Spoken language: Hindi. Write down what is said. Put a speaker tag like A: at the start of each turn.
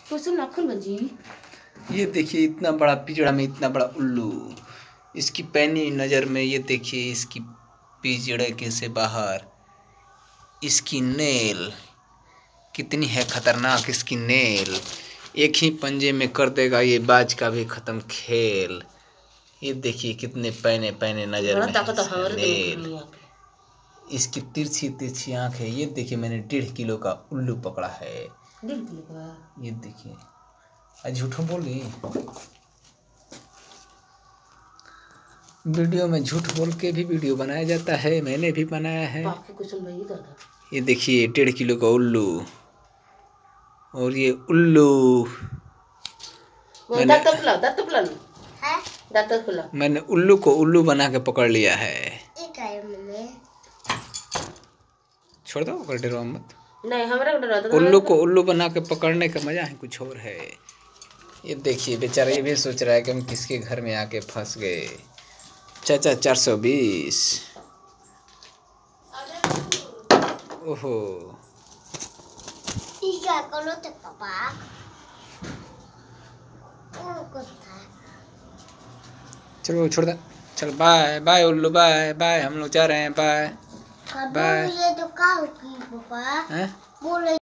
A: कैसे नाखून बजी।
B: ये देखिए इतना बड़ा पिंजड़ा में इतना बड़ा उल्लू, इसकी पैनी नज़र में ये देखिए इसकी पिंजड़े के से बाहर इसकी नेल कितनी है खतरनाक। इसकी नेल एक ही पंजे में कर देगा ये बाज का भी खत्म खेल। ये देखिए कितने पैने पैने नजर में है नेल, इसकी तिरछी तिरछी आँख है। ये देखिए मैंने 1.5 किलो का उल्लू पकड़ा है।
A: 1.5 किलो का।
B: ये देखिए झूठों बोली, वीडियो में झूठ बोल के भी वीडियो बनाया जाता है, मैंने भी बनाया है। ये देखिए 1.5 किलो का उल्लू। और ये उल्लू मैंने उल्लू को उल्लू बना के पकड़ लिया है। छोड़ दो डरो मत।
A: नहीं हमारा
B: उल्लू को उल्लू बना के पकड़ने का मजा है कुछ और है। ये देखिए बेचारा ये भी सोच रहा है कि हम किसके घर में आके फंस गए। चाचा 420। ओहो चलो छोड़ दे। चल बाय बाय उल्लू, बाय बाय, हम लोग जा रहे हैं, बाय बाय।